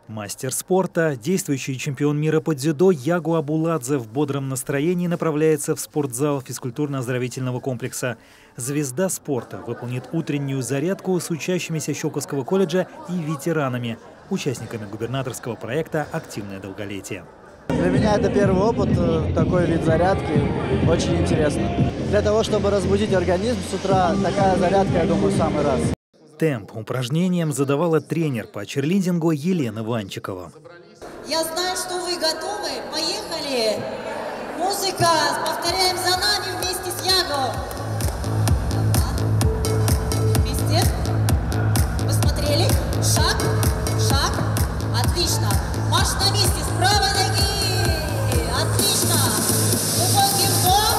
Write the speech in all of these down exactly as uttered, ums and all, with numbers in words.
Мастер спорта, действующий чемпион мира по дзюдо Ягу Абуладзе в бодром настроении направляется в спортзал физкультурно-оздоровительного комплекса. Звезда спорта выполнит утреннюю зарядку с учащимися Щелковского колледжа и ветеранами, участниками губернаторского проекта «Активное долголетие». Для меня это первый опыт, такой вид зарядки, очень интересно. Для того, чтобы разбудить организм с утра, такая зарядка, я думаю, в самый раз. Темп упражнениям задавала тренер по черлидингу Елена Ванчикова. Я знаю, что вы готовы. Поехали! Музыка! Повторяем за нами вместе с Яго. Вместе. Посмотрели? Шаг, шаг. Отлично. Марш на месте с правой ноги. Отлично. Глубокий вдох.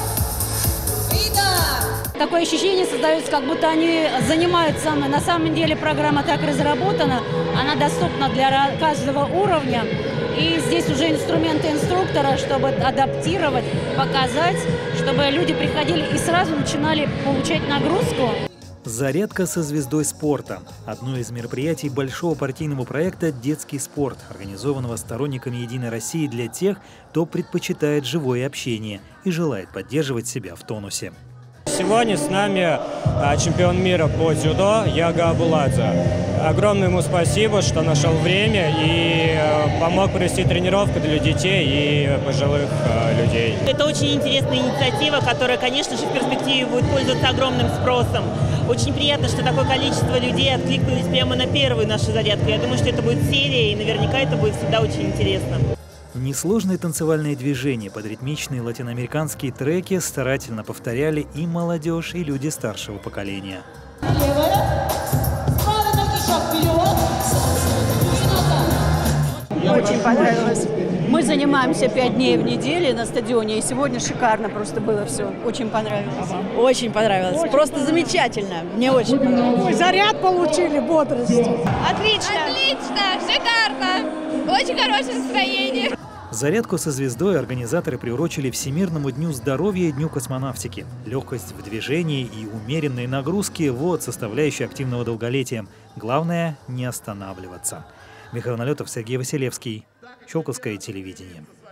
Выдох. Такое ощущение создается, как будто они занимаются. На самом деле программа так разработана, она доступна для каждого уровня. И здесь уже инструменты инструктора, чтобы адаптировать, показать, чтобы люди приходили и сразу начинали получать нагрузку. Зарядка со звездой спорта – одно из мероприятий большого партийного проекта «Детский спорт», организованного сторонниками «Единой России» для тех, кто предпочитает живое общение и желает поддерживать себя в тонусе. Сегодня с нами чемпион мира по дзюдо Яга Абуладзе. Огромное ему спасибо, что нашел время и помог провести тренировку для детей и пожилых людей. Это очень интересная инициатива, которая, конечно же, в перспективе будет пользоваться огромным спросом. Очень приятно, что такое количество людей откликнулись прямо на первую нашу зарядку. Я думаю, что это будет серия, и наверняка это будет всегда очень интересно. Несложные танцевальные движения под ритмичные латиноамериканские треки старательно повторяли и молодежь, и люди старшего поколения. Очень понравилось. Мы занимаемся пять дней в неделю на стадионе, и сегодня шикарно просто было все. Очень понравилось. Очень понравилось. Очень просто понравилось. Замечательно. Мне очень понравилось. Ой, заряд получили, бодрости. Отлично. Отлично, шикарно. Очень хорошее настроение. Зарядку со звездой организаторы приурочили Всемирному дню здоровья и Дню космонавтики. Легкость в движении и умеренные нагрузки – вот составляющие активного долголетия. Главное – не останавливаться. Михаил Налетов, Сергей Василевский. Щелковское телевидение.